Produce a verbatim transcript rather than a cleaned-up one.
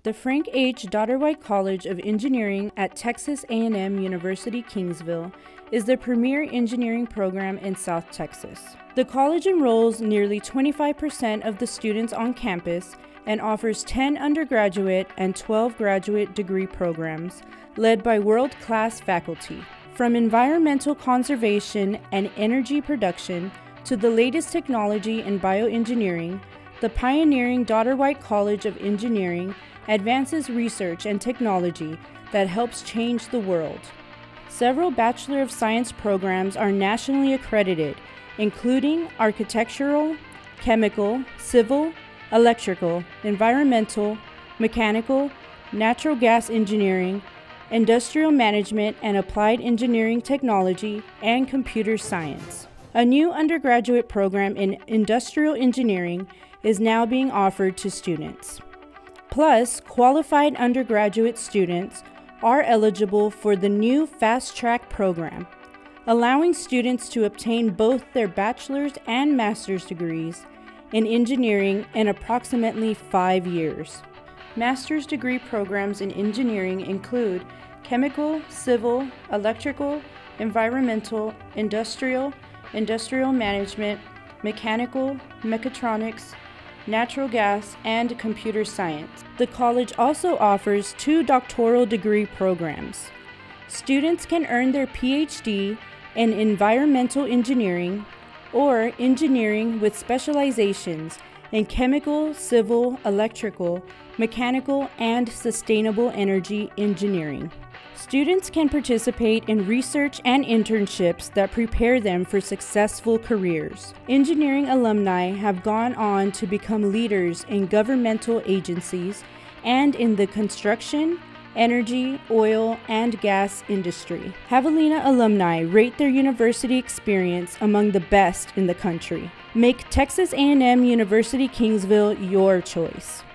The Frank H. White College of Engineering at Texas A and M University-Kingsville is the premier engineering program in South Texas. The college enrolls nearly twenty-five percent of the students on campus and offers ten undergraduate and twelve graduate degree programs led by world-class faculty. From environmental conservation and energy production to the latest technology in bioengineering, the pioneering White College of Engineering advances research and technology that helps change the world. Several Bachelor of Science programs are nationally accredited, including architectural, chemical, civil, electrical, environmental, mechanical, natural gas engineering, industrial management and applied engineering technology, and computer science. A new undergraduate program in industrial engineering is now being offered to students. Plus, qualified undergraduate students are eligible for the new Fast Track program, allowing students to obtain both their bachelor's and master's degrees in engineering in approximately five years. Master's degree programs in engineering include chemical, civil, electrical, environmental, industrial, industrial management, mechanical, mechatronics, natural gas, and computer science. The college also offers two doctoral degree programs. Students can earn their P H D in environmental engineering or engineering with specializations in chemical, civil, electrical, mechanical, and sustainable energy engineering. Students can participate in research and internships that prepare them for successful careers. Engineering alumni have gone on to become leaders in governmental agencies and in the construction, energy, oil, and gas industry. Javelina alumni rate their university experience among the best in the country. Make Texas A and M University-Kingsville your choice.